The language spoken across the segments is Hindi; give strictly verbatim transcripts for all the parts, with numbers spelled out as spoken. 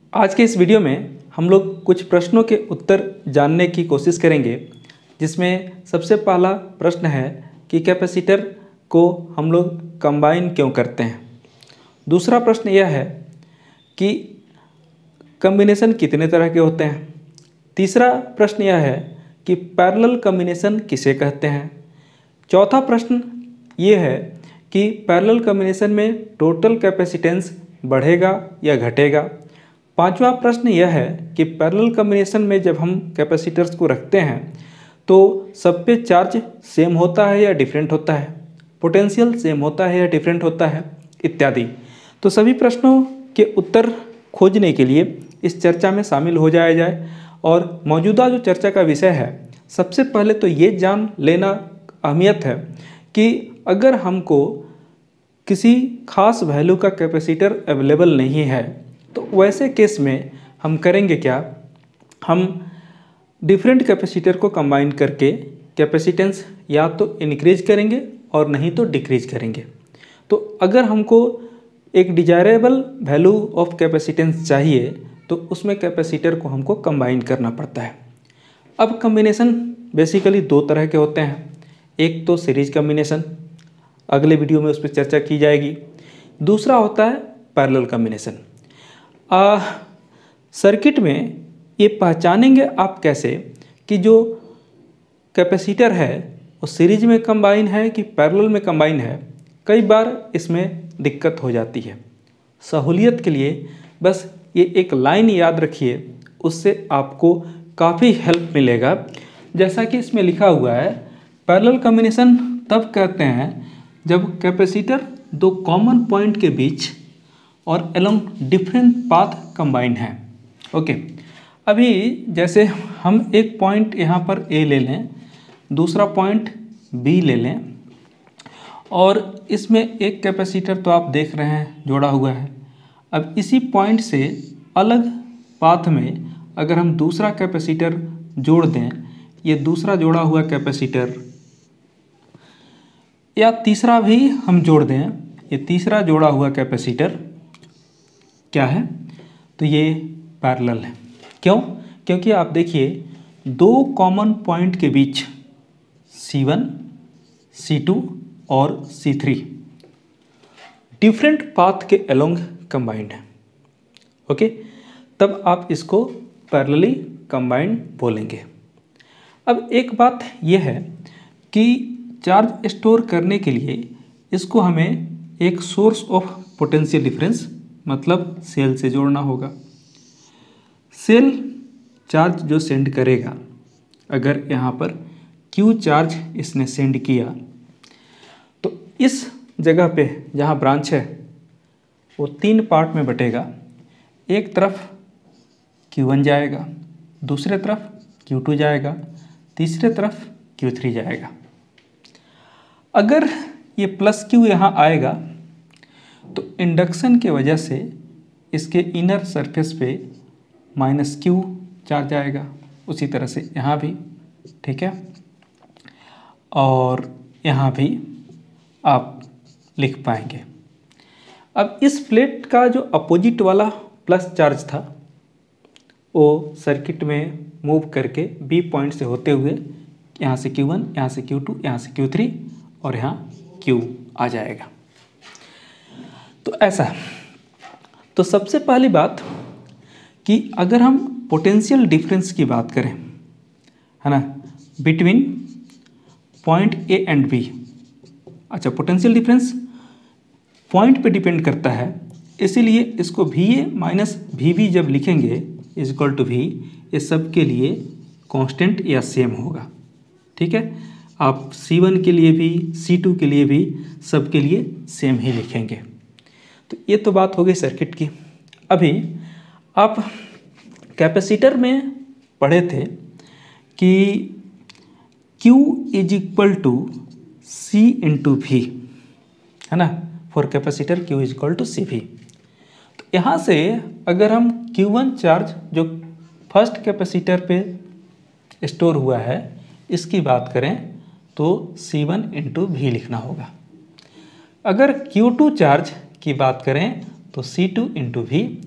आज के इस वीडियो में हम लोग कुछ प्रश्नों के उत्तर जानने की कोशिश करेंगे, जिसमें सबसे पहला प्रश्न है कि कैपेसिटर को हम लोग कंबाइन क्यों करते हैं। दूसरा प्रश्न यह है कि कॉम्बिनेशन कितने तरह के होते हैं। तीसरा प्रश्न यह है कि पैरेलल कॉम्बिनेशन किसे कहते हैं। चौथा प्रश्न ये है कि पैरेलल कॉम्बिनेशन में टोटल कैपेसिटेंस बढ़ेगा या घटेगा। पांचवा प्रश्न यह है कि पैरेलल कॉम्बिनेशन में जब हम कैपेसिटर्स को रखते हैं तो सब पे चार्ज सेम होता है या डिफरेंट होता है, पोटेंशियल सेम होता है या डिफरेंट होता है, इत्यादि। तो सभी प्रश्नों के उत्तर खोजने के लिए इस चर्चा में शामिल हो जाया जाए। और मौजूदा जो चर्चा का विषय है, सबसे पहले तो ये जान लेना अहमियत है कि अगर हमको किसी खास वैल्यू का कैपेसिटर अवेलेबल नहीं है तो वैसे केस में हम करेंगे क्या, हम डिफरेंट कैपेसिटर को कंबाइन करके कैपेसिटेंस या तो इंक्रीज करेंगे और नहीं तो डिक्रीज करेंगे। तो अगर हमको एक डिजायरेबल वैल्यू ऑफ कैपेसिटेंस चाहिए तो उसमें कैपेसिटर को हमको कंबाइन करना पड़ता है। अब कॉम्बिनेशन बेसिकली दो तरह के होते हैं, एक तो सीरीज कॉम्बिनेशन, अगले वीडियो में उस पर चर्चा की जाएगी। दूसरा होता है पैरेलल कॉम्बिनेशन। आ, सर्किट में ये पहचानेंगे आप कैसे कि जो कैपेसिटर है वो सीरीज में कंबाइन है कि पैरेलल में कंबाइन है। कई बार इसमें दिक्कत हो जाती है। सहूलियत के लिए बस ये एक लाइन याद रखिए, उससे आपको काफ़ी हेल्प मिलेगा। जैसा कि इसमें लिखा हुआ है, पैरेलल कॉम्बिनेशन तब कहते हैं जब कैपेसिटर दो कॉमन पॉइंट के बीच और अलोंग डिफरेंट पाथ कंबाइंड है। ओके, अभी जैसे हम एक पॉइंट यहाँ पर ए ले लें, दूसरा पॉइंट बी ले लें, और इसमें एक कैपेसिटर तो आप देख रहे हैं जोड़ा हुआ है। अब इसी पॉइंट से अलग पाथ में अगर हम दूसरा कैपेसिटर जोड़ दें, ये दूसरा जोड़ा हुआ कैपेसिटर, या तीसरा भी हम जोड़ दें, ये तीसरा जोड़ा हुआ कैपेसिटर क्या है, तो ये पैरेलल है। क्यों? क्योंकि आप देखिए दो कॉमन पॉइंट के बीच सी वन, सी टू और सी थ्री डिफरेंट पाथ के अलोंग कंबाइंड है। ओके, तब आप इसको पैरेलली कंबाइंड बोलेंगे। अब एक बात यह है कि चार्ज स्टोर करने के लिए इसको हमें एक सोर्स ऑफ पोटेंशियल डिफरेंस मतलब सेल से जोड़ना होगा। सेल चार्ज जो सेंड करेगा, अगर यहाँ पर Q चार्ज इसने सेंड किया तो इस जगह पे जहाँ ब्रांच है वो तीन पार्ट में बटेगा। एक तरफ Q वन जाएगा, दूसरे तरफ Q टू जाएगा, तीसरे तरफ Q थ्री जाएगा। अगर ये प्लस Q यहाँ आएगा तो इंडक्शन के वजह से इसके इनर सरफेस पे माइनस Q चार्ज आएगा, उसी तरह से यहाँ भी, ठीक है, और यहाँ भी आप लिख पाएंगे। अब इस प्लेट का जो अपोजिट वाला प्लस चार्ज था वो सर्किट में मूव करके बी पॉइंट से होते हुए यहाँ से Q वन, यहाँ से Q टू, यहाँ से Q थ्री और यहाँ Q आ जाएगा। तो ऐसा, तो सबसे पहली बात कि अगर हम पोटेंशियल डिफरेंस की बात करें, है ना, between point A and B. अच्छा, पोटेंशियल डिफरेंस पॉइंट पे डिपेंड करता है, इसीलिए इसको V A minus V B जब लिखेंगे इज इक्वल टू वी, ये सब के लिए कांस्टेंट या सेम होगा। ठीक है, आप सी वन के लिए भी, सी टू के लिए भी, सब के लिए सेम ही लिखेंगे। तो ये तो बात हो गई सर्किट की। अभी आप कैपेसिटर में पढ़े थे कि Q is equal to C into V, है ना, for capacitor Q is equal to C V. तो यहाँ से अगर हम Q वन चार्ज जो फर्स्ट कैपेसिटर पे स्टोर हुआ है इसकी बात करें तो सी वन इंटू वी लिखना होगा। अगर Q टू चार्ज की बात करें तो सी टू इंटू वी,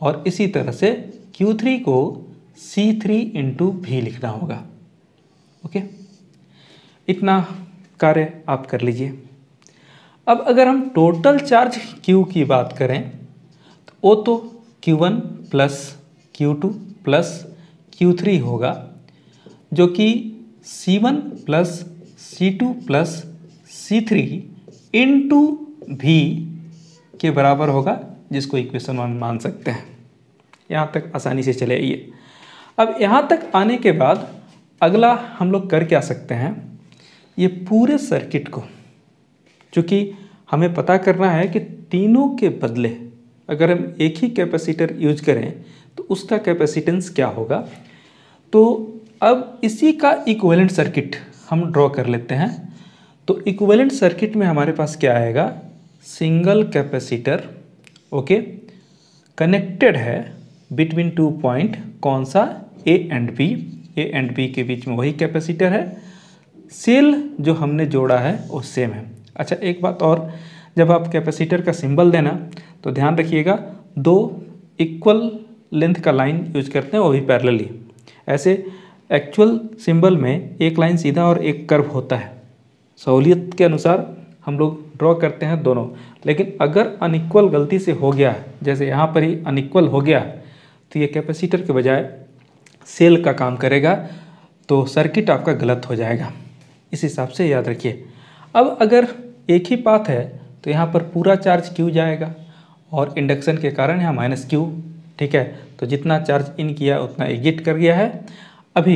और इसी तरह से क्यू थ्री को सी थ्री इंटू भी लिखना होगा। ओके, इतना कार्य आप कर लीजिए। अब अगर हम टोटल चार्ज Q की बात करें तो वो तो Q one plus Q two plus Q three होगा, जो कि C one plus C two plus C three into V के बराबर होगा, जिसको इक्वेशन वन मान सकते हैं। यहाँ तक आसानी से चले आइए। अब यहाँ तक आने के बाद अगला हम लोग कर क्या सकते हैं, ये पूरे सर्किट को, चूँकि हमें पता करना है कि तीनों के बदले अगर हम एक ही कैपेसिटर यूज करें तो उसका कैपेसिटेंस क्या होगा। तो अब इसी का इक्विवेलेंट सर्किट हम ड्रॉ कर लेते हैं। तो इक्विवेलेंट सर्किट में हमारे पास क्या आएगा, सिंगल कैपेसिटर ओके कनेक्टेड है बिटवीन टू पॉइंट, कौन सा, A and B. A and B के बीच में वही कैपेसिटर है, सेल जो हमने जोड़ा है वो सेम है। अच्छा, एक बात और, जब आप कैपेसिटर का सिंबल देना तो ध्यान रखिएगा, दो इक्वल लेंथ का लाइन यूज करते हैं, वो भी पैरेलली। ऐसे एक्चुअल सिंबल में एक लाइन सीधा और एक कर्व होता है, सहूलियत के अनुसार हम लोग ड्रॉ करते हैं दोनों। लेकिन अगर अनइक्वल गलती से हो गया, जैसे यहाँ पर ही अनइक्वल हो गया, तो ये कैपेसिटर के बजाय सेल का काम करेगा, तो सर्किट आपका गलत हो जाएगा। इस हिसाब से याद रखिए। अब अगर एक ही पाथ है तो यहाँ पर पूरा चार्ज क्यू जाएगा और इंडक्शन के कारण यहाँ माइनस क्यू, ठीक है। तो जितना चार्ज इन किया उतना एग्जिट कर गया है। अभी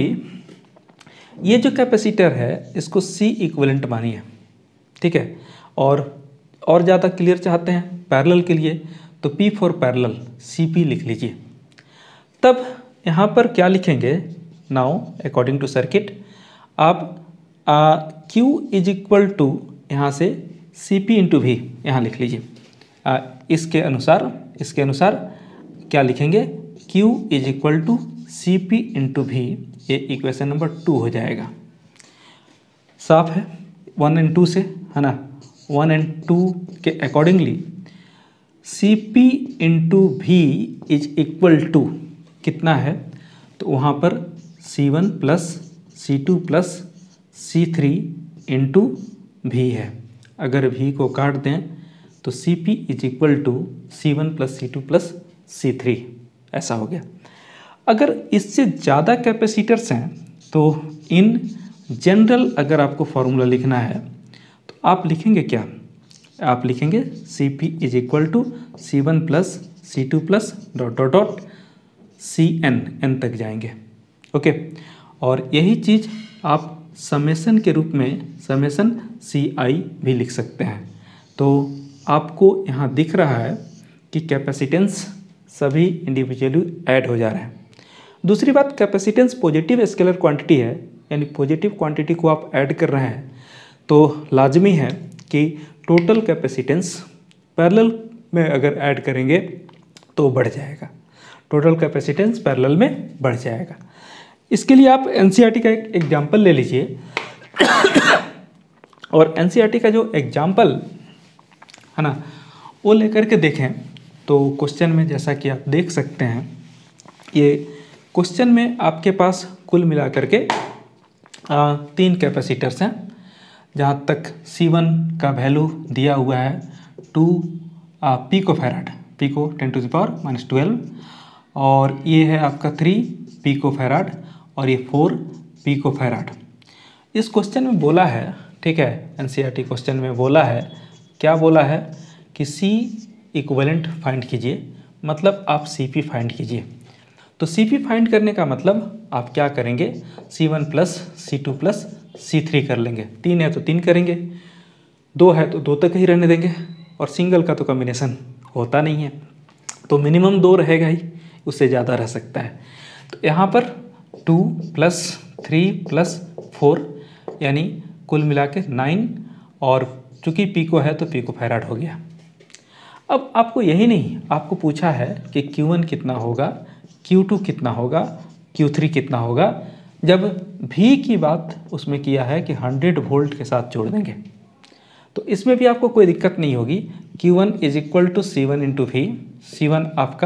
ये जो कैपेसिटर है इसको सी इक्विवेलेंट मानिए, ठीक है। और और ज़्यादा क्लियर चाहते हैं पैरेलल के लिए तो P for parallel C P लिख लीजिए। तब यहाँ पर क्या लिखेंगे, नाउ अकॉर्डिंग टू सर्किट आप Q इज इक्वल टू यहाँ से सी पी इंटू भी यहाँ लिख लीजिए। आ, इसके अनुसार इसके अनुसार क्या लिखेंगे, Q is equal to C P into V, ये इक्वेशन नंबर टू हो जाएगा। साफ है, वन एंड टू से, है ना। वन एंड टू के accordingly C P into V is equal to कितना है, तो वहाँ पर C one plus C two plus C three into V है। अगर भी को काट दें तो C P is equal to C one plus C two plus C three, ऐसा हो गया। अगर इससे ज़्यादा कैपेसिटर्स हैं तो इन जनरल अगर आपको फॉर्मूला लिखना है तो आप लिखेंगे क्या, आप लिखेंगे C P is equal to C one plus C two plus dot dot dot C N, N तक जाएंगे, ओके। और यही चीज़ आप समेसन के रूप में समेसन सी आई भी लिख सकते हैं। तो आपको यहाँ दिख रहा है कि कैपेसिटेंस सभी इंडिविजुअली ऐड हो जा रहे हैं। दूसरी बात, कैपेसिटेंस पॉजिटिव स्केलर क्वांटिटी है, यानी पॉजिटिव क्वांटिटी को आप ऐड कर रहे हैं तो लाजमी है कि टोटल कैपेसिटेंस पैरेलल में अगर ऐड करेंगे तो बढ़ जाएगा, टोटल कैपेसिटेंस पैरेलल में बढ़ जाएगा। इसके लिए आप एनसीईआरटी का एक एग्जाम्पल ले लीजिए और एनसीईआरटी का जो एग्जाम्पल है ना वो लेकर के देखें तो क्वेश्चन में जैसा कि आप देख सकते हैं, ये क्वेश्चन में आपके पास कुल मिला करके तीन कैपेसिटर्स हैं, जहाँ तक सी वन का वैल्यू दिया हुआ है two pico farad, pico ten to the power minus twelve, और ये है आपका थ्री पिको फैराड और ये फोर पिको फैराड। इस क्वेश्चन में बोला है, ठीक है, एनसीईआरटी क्वेश्चन में बोला है, क्या बोला है कि सी इक्विवेलेंट फाइंड कीजिए, मतलब आप सी पी फाइंड कीजिए। तो सी पी फाइंड करने का मतलब आप क्या करेंगे, C one plus C two plus C three कर लेंगे, तीन है तो तीन करेंगे, दो है तो दो तक ही रहने देंगे, और सिंगल का तो कॉम्बिनेशन होता नहीं है तो मिनिमम दो रहेगा ही, उससे ज़्यादा रह सकता है। तो यहाँ पर two plus three plus four यानी कुल मिला के नाइन, और चूँकि पिको है तो पिको फैराड हो गया। अब आपको यही नहीं, आपको पूछा है कि क्यू वन कितना होगा, क्यू टू कितना होगा, क्यू थ्री कितना होगा। जब भी की बात उसमें किया है कि हंड्रेड वोल्ट के साथ जोड़ देंगे, तो इसमें भी आपको कोई दिक्कत नहीं होगी। Q one is equal to C one into V, C one आपका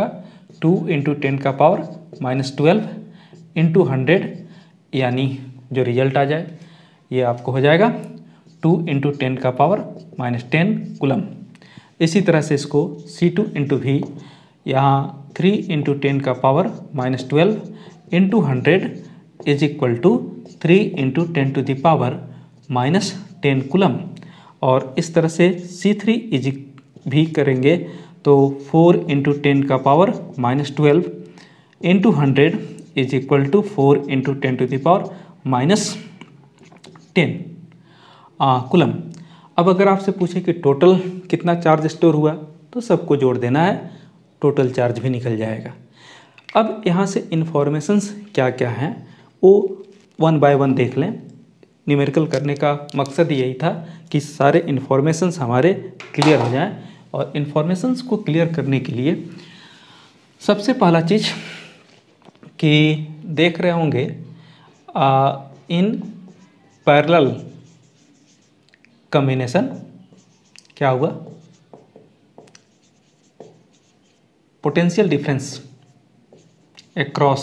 टू इंटू टेन का power minus twelve into hundred, यानी जो रिजल्ट आ जाए ये आपको हो जाएगा टू इंटू टेन का पावर माइनस टेन कुलम। इसी तरह से इसको सी टू इंटू वी, यहाँ थ्री इंटू टेन का power minus twelve into hundred is equal to three into ten to the power minus ten coulomb. और इस तरह से सी थ्री इज भी करेंगे तो फोर इंटू टेन का power minus twelve into hundred is equal to four into ten to the power minus ten coulomb. अब अगर आपसे पूछे कि टोटल कितना चार्ज स्टोर हुआ तो सबको जोड़ देना है, टोटल चार्ज भी निकल जाएगा। अब यहाँ से इन्फॉर्मेशंस क्या क्या हैं वो वन बाय वन देख लें। न्यूमेरिकल करने का मकसद यही था कि सारे इन्फॉर्मेशंस हमारे क्लियर हो जाएं। और इन्फॉर्मेशंस को क्लियर करने के लिए सबसे पहला चीज़ कि देख रहे होंगे इन पैरेलल कॉम्बिनेशन क्या हुआ, potential difference across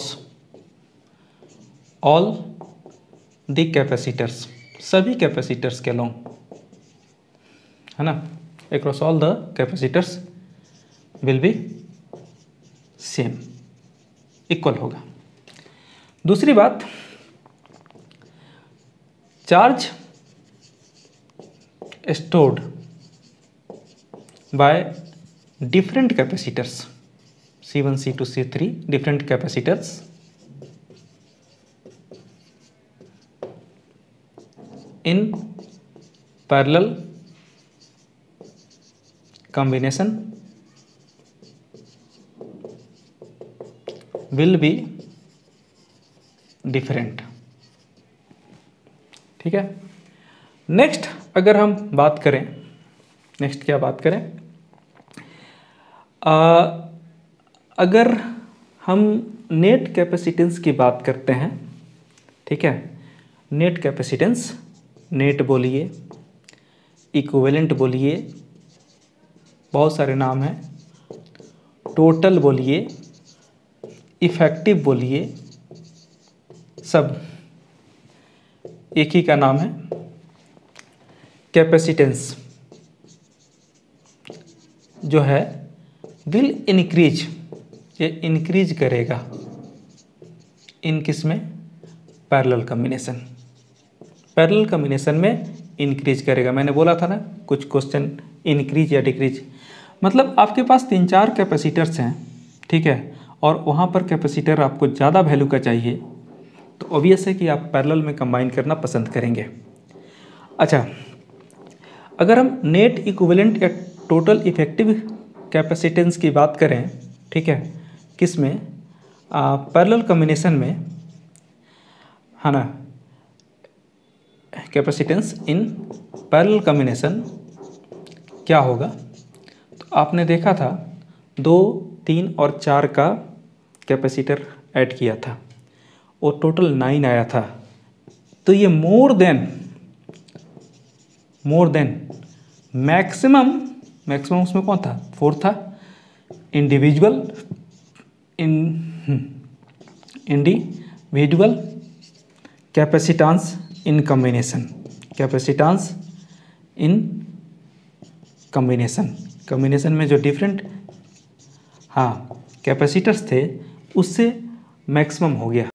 all the capacitors, सभी कैपेसिटर्स के अलोंग, है ना, across all the capacitors will be same, equal होगा। दूसरी बात, charge stored by different capacitors C one, C two, C three, different capacitors in parallel combination will be different। ठीक है। नेक्स्ट अगर हम बात करें, नेक्स्ट क्या बात करें, आ, अगर हम नेट कैपेसिटेंस की बात करते हैं, ठीक है, नेट कैपेसिटेंस, नेट बोलिए, इक्विवेलेंट बोलिए, बहुत सारे नाम हैं, टोटल बोलिए, इफेक्टिव बोलिए, सब एक ही का नाम है कैपेसिटेंस। जो है विल इनक्रीज, ये इंक्रीज करेगा इन किस में, पैरेलल कॉम्बिनेशन, पैरेलल कॉम्बिनेशन में इंक्रीज करेगा। मैंने बोला था ना कुछ क्वेश्चन इंक्रीज या डिक्रीज, मतलब आपके पास तीन चार कैपेसिटर्स हैं, ठीक है, और वहाँ पर कैपेसिटर आपको ज़्यादा वैल्यू का चाहिए तो ऑब्वियस है कि आप पैरेलल में कंबाइन करना पसंद करेंगे। अच्छा, अगर हम नेट इक्विवेलेंट या टोटल इफेक्टिव कैपेसिटेंस की बात करें, ठीक है, किस में, पैरेलल कॉम्बिनेशन में, है ना, कैपेसिटेंस इन पैरेलल कॉम्बिनेशन क्या होगा, तो आपने देखा था दो, तीन और चार का कैपेसिटर ऐड किया था और टोटल नाइन आया था। तो ये more than more than maximum, maximum उसमें कौन था, फोर था, individual in individual capacitance in combination, capacitance in combination, combination में जो डिफरेंट हाँ कैपेसिटर्स थे उससे मैक्सिमम हो गया।